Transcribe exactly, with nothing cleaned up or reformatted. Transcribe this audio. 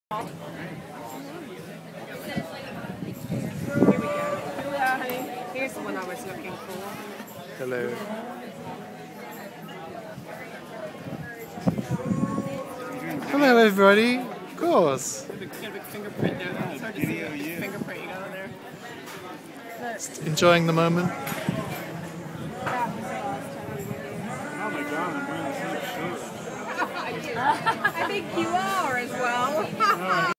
Here we go. Hello, honey. Here's the one I was looking for. Hello. Hello, everybody. Of course. There's a big fingerprint there. It's hard to see a big fingerprint you got on there. Just enjoying the moment. Oh my god, I'm wearing the same shirt. I think you are as well.